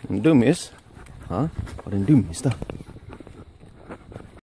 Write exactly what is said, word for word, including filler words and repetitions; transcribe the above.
Dum is? Huh? Wat een dum is dat?